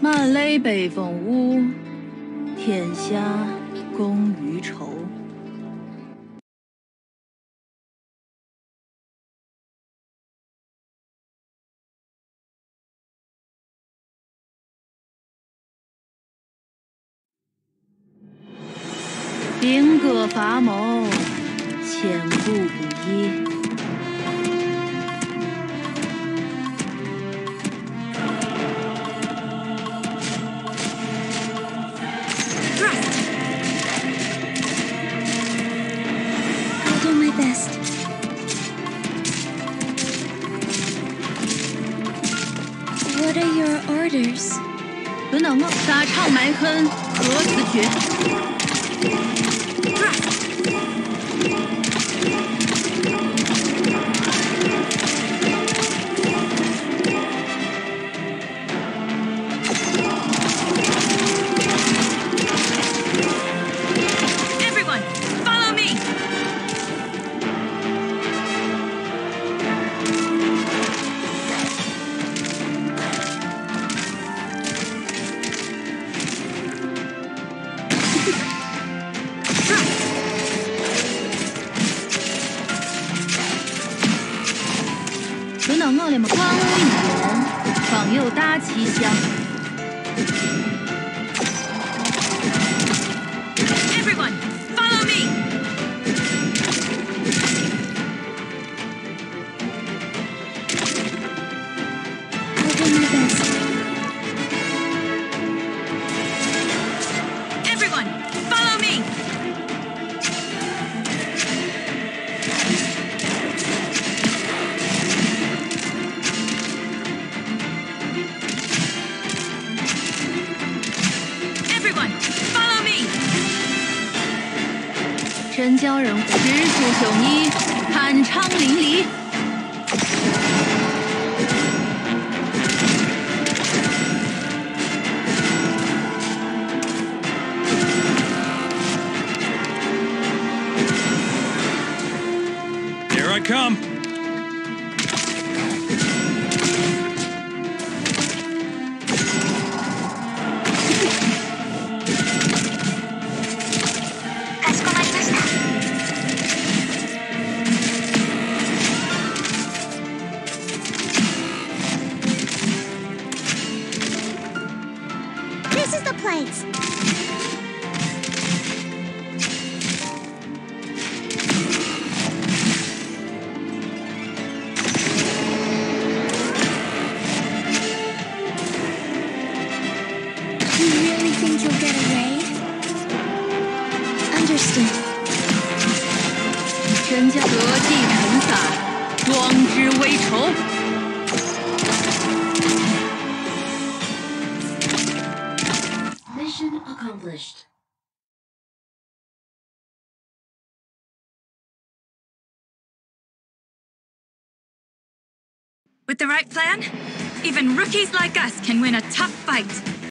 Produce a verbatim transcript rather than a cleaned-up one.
漫勒北风屋，天下共余愁。兵戈伐谋，千古不易。 What are your orders? 不能啊！沙场埋恨，何此绝？ 可能我们光武一言，方有大气象。Everyone, follow me. I'll do my best. Everyone, follow me. Follow me. 真教人知书修艺，酣畅淋漓。Here I come. This is the place. You really think you'll get away? Understood. 真将得计成散，壮志为仇。 Mission accomplished. With the right plan, even rookies like us can win a tough fight.